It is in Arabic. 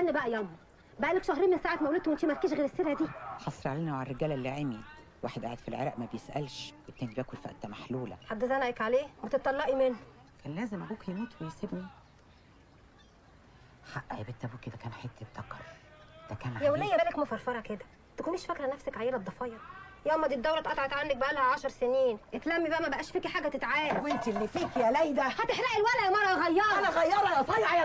استنى بقى ياما، بقالك شهرين من ساعه ما ولدت وانت مالكيش غير السيره دي. حصر علينا وعلى الرجاله اللي عمي، واحد قاعد في العراق ما بيسالش والتاني بياكل فقده محلوله. حد زنقك عليه وتتطلقي منه؟ كان لازم ابوك يموت ويسيبني. حق يا بنت ابوكي ده كان حته ذكر، ده كان يا وليه بالك مفرفره كده، تكونيش فاكره نفسك عيله ضفاير. ياما دي الدوره اتقطعت عنك بقالها 10 سنين، اتلمي بقى ما بقاش فيكي حاجه تتعاد. وانت اللي فيك يا ليلى هتحرقي الولع يا مره غيره. انا غيره يا صايعه يا